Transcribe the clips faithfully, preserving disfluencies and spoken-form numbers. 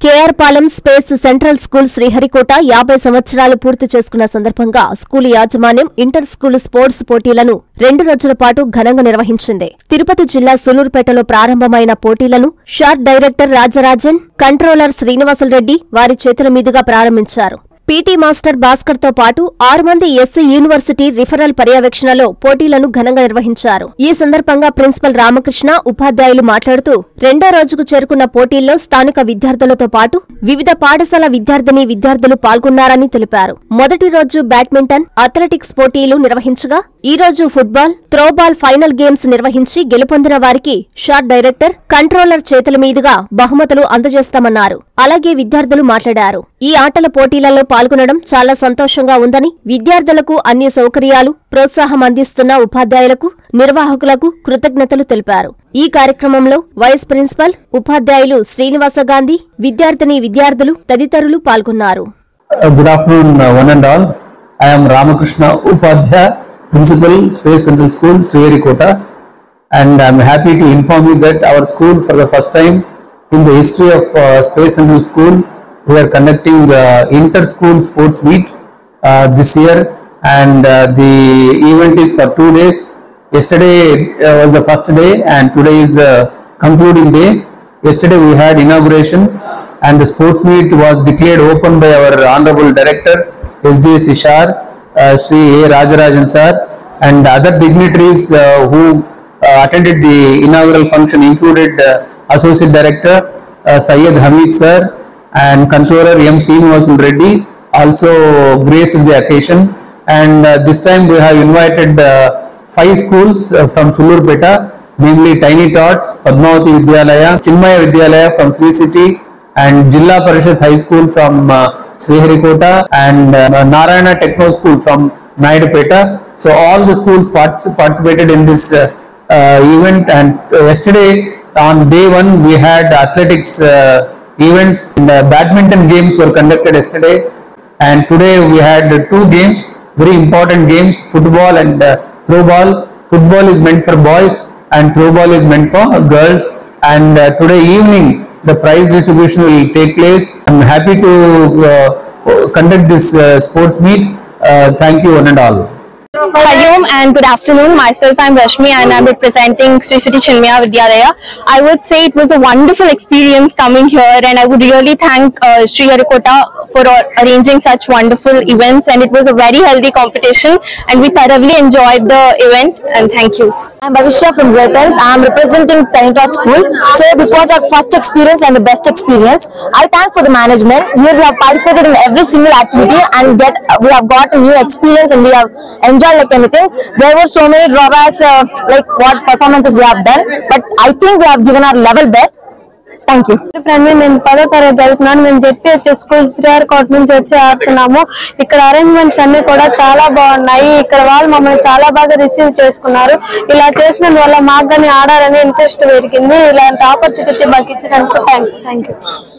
KR Palem space central school Sriharikota యాభై సంవత్సరాలు పూర్తి చేసుకున్న సందర్భంగా స్కూల్ యాజమాన్యం ఇంటర్ స్కూల్ స్పోర్ట్స్ పోటీలను రెండు రోజుల పాటు ఘనంగా నిర్వహించింది. తిరుపతి జిల్లా సూలూరుపేటలో ప్రారంభమైన పోటీలను షాట్ డైరెక్టర్ రాజరాజన్, కంట్రోలర్ శ్రీనివాసులరెడ్డి వారి చేతుల మీదుగా ప్రారంభించారు. పీటీ మాస్టర్ భాస్కర్ తో పాటు ఆరు మంది ఎస్సీ యూనివర్సిటీ రిఫరల్ పర్యవేక్షణలో పోటీలను ఘనంగా నిర్వహించారు. ఈ సందర్భంగా ప్రిన్సిపల్ రామకృష్ణ, ఉపాధ్యాయులు మాట్లాడుతూ రెండో రోజుకు చేరుకున్న పోటీల్లో స్థానిక విద్యార్థులతో పాటు వివిధ పాఠశాల విద్యార్థిని విద్యార్థులు పాల్గొన్నారని తెలిపారు. మొదటి రోజు బ్యాడ్మింటన్, అథ్లెటిక్స్ పోటీలు నిర్వహించగా ఈ రోజు ఫుట్బాల్, త్రోబాల్ ఫైనల్ గేమ్స్ నిర్వహించి గెలుపొందిన వారికి షాట్ డైరెక్టర్, కంట్రోలర్ చేతుల మీదుగా బహుమతులు అందజేస్తామన్నారు. అలాగే విద్యార్థులు మాట్లాడారు. ఈ ఆటల పోటీలలో పాల్గొనడం చాలా సంతోషంగా ఉందని, విద్యార్థులకు అన్ని సౌకర్యాలు, ప్రోత్సాహం అందిస్తున్న ఉపాధ్యాయులకు, నిర్వాహకులకు కృతజ్ఞతలు తెలిపారు. ఈ కార్యక్రమంలో వైస్ ప్రిన్సిపల్, ఉపాధ్యాయులు శ్రీనివాస గాంధీ, విద్యార్థిని విద్యార్థులు తదితరులు పాల్గొన్నారు. Good afternoon, one and all. I am Ramakrishna Upadhyaya, Principal, Space Central School, Sriharikota, and I am happy to inform you that our school, for the first time in the history of uh, Space Central School, we are conducting uh, inter-school sports meet uh, this year, and uh, the event is for two days. Yesterday uh, was the first day, and today is the concluding day. Yesterday we had inauguration, and the sports meet was declared open by our Honorable Director, S D S Ishar, uh, Shri A. Rajarajan sir, and other dignitaries uh, who uh, attended the inaugural function included uh, Associate Director uh, Syed Hamid sir and Controller M. Srinivasan Reddy also graced the occasion. And uh, this time we have invited uh, five schools uh, from Sulurpeta, namely Tiny Tots, Padmavati Vidyalaya, Chinmaya Vidyalaya from Sri City, and Jilla Parishad High School from uh, Sriharikota, and uh, Narayana Techno School from Naidupeta. So all the schools partic participated in this uh, uh, event, and uh, yesterday on day one we had athletics uh, events, and uh, badminton games were conducted yesterday, and today we had uh, two games, very important games, football and uh, throwball. Football is meant for boys and throwball is meant for girls, and uh, today evening the prize distribution will take place. I am happy to uh, conduct this uh, sports meet. Uh, thank you one and all. Hariom and good afternoon. Myself, I am Rashmi and I am representing Sri City Chinmaya Vidyalaya. I would say it was a wonderful experience coming here, and I would really thank uh, Sriharikota for arranging such wonderful events, and it was a very healthy competition and we thoroughly enjoyed the event, and thank you. I am Bhavishya from Gretel. I am representing Tiny Tot School. So this was our first experience and the best experience. I thank for the management. Here we have participated in every single activity and get we have got a new experience and we have enjoyed like anything. There were so many drawbacks, uh, like what performances we have done, but I think we have given our level best. Thank you. నేను పదో తరగతి చదువుతున్నాను. మేము ZPH school Sriharikota నుంచి వచ్చి ఆడుతున్నాము. ఇక్కడ arrangements అన్ని కూడా చాలా బాగున్నాయి. ఇక్కడ వాళ్ళు మమ్మల్ని చాలా బాగా రిసీవ్ చేసుకున్నారు. ఇలా చేసినందువల్ల మాకు కానీ ఆడాలని ఇంట్రెస్ట్ పెరిగింది. ఇలాంటి ఆపర్చునిటీ మాకు ఇచ్చినందుకు thanks. Thank you.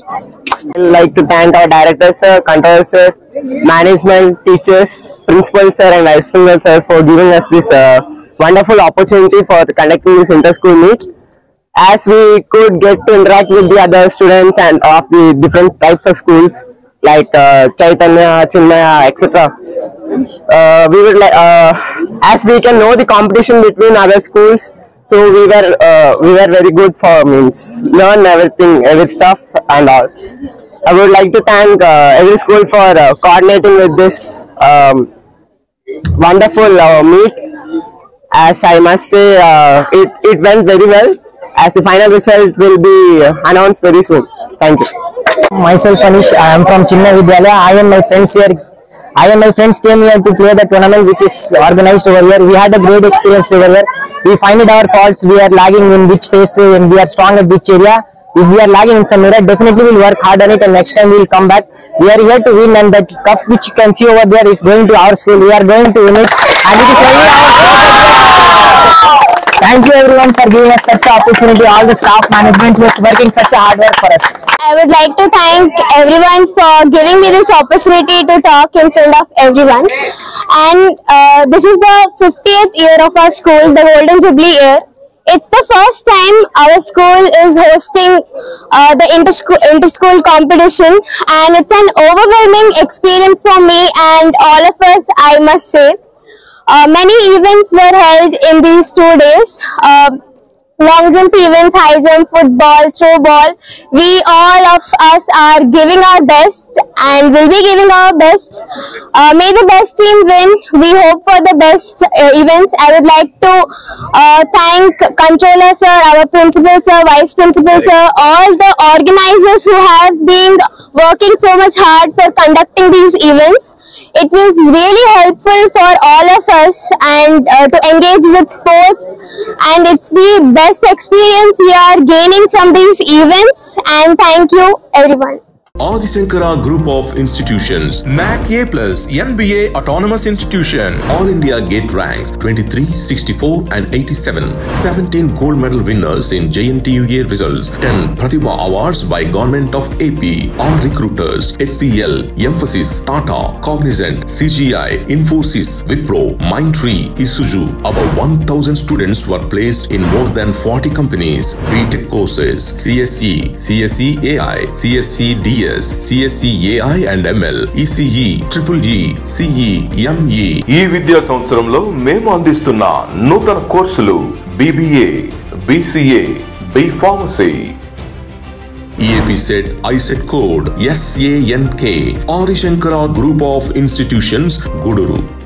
I'd like to thank our director sir, controller sir, management, teachers, principal sir and vice principal sir for giving us this uh, wonderful opportunity for conducting this inter-school meet. As we could get to interact with the other students and of the different types of schools like uh, Chaitanya, Chinmaya, et cetera. Uh, we would like, uh, as we can know the competition between other schools, so we were uh, we were very good for means learn everything, every stuff and all. I would like to thank uh, every school for uh, coordinating with this um, wonderful uh, meet. As I must say, uh, it it went very well. As the final result will be announced very soon. Thank you. Myself Anish, I am from Chinmaya Vidyalaya. I and my friends here, I and my friends came here to play the tournament which is organized over here. We had a great experience over here. We find it our faults. We are lagging in which phase and we are strong at which area. If we are lagging in some area, definitely we will work hard on it and next time we will come back. We are here to win, and that cup which you can see over there is going to our school. We are going to win it, and it is very our. Thank you everyone for giving us such an opportunity. All the staff management was working such a hard work for us. I would like to thank everyone for giving me this opportunity to talk in front of everyone. And uh, this is the fiftieth year of our school, the Golden Jubilee year. It's the first time our school is hosting uh, the inter-school, inter-school competition, and it's an overwhelming experience for me and all of us, I must say. Uh, many events were held in these two days. Uh, long jump events, high jump, football, throw ball. We all of us are giving our best and will be giving our best. Uh, may the best team win. We hope for the best uh, events. I would like to uh, thank Controller Sir, our Principal Sir, Vice Principal Sir, all the organizers who have been working so much hard for conducting these events. It was really helpful for all of us and uh, to engage with sports, and it's the best experience we are gaining from these events, and thank you everyone. Adi Shankara Group of Institutions, N A C A plus, N B A Autonomous Institution, All India Gate ranks twenty-three, sixty-four and eighty-seven, seventeen gold medal winners in J N T U A results, ten Pratibha Awards by Government of A P, all recruiters, H C L, Emphasis, Tata, Cognizant, C G I, Infosys, Wipro, Mindtree, Isuzu. About one thousand students were placed in more than forty companies. B Tech courses, C S E, C S E A I, C S E D S, C S E A I and M L, E C E, Triple E, C E, M E. ఈ విద్యా సంవత్సరంలో మేము అందిస్తున్న నూతన కోర్సులు B B A, B C A, B Pharmacy. E A P set I set code S A N K. Adi Shankara Group of Institutions, Guduru.